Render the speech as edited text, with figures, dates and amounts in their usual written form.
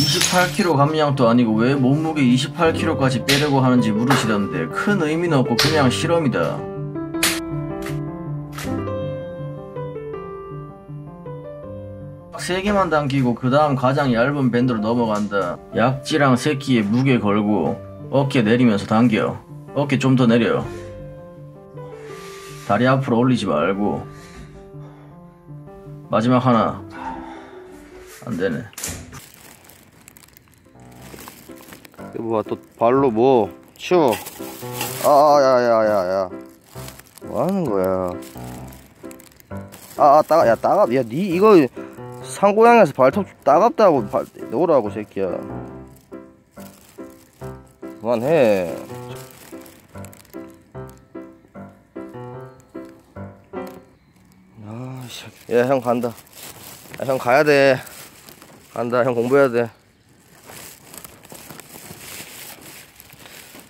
28kg 감량도 아니고 왜 몸무게 28kg까지 빼려고 하는지 물으시던데 큰 의미는 없고 그냥 실험이다. 세 개만 당기고 그 다음 가장 얇은 밴드로 넘어간다. 약지랑 새끼에 무게 걸고 어깨 내리면서 당겨. 어깨 좀 더 내려. 다리 앞으로 올리지 말고. 마지막 하나. 안되네. 뭐야 또 발로 뭐 치워. 야야야야야 뭐하는 거야. 따갑. 야 니 이거 산고양이에서 발톱 따갑다고 놓으라고 새끼야. 그만해. 야 형 간다. 형 가야돼. 간다. 형 공부해야돼.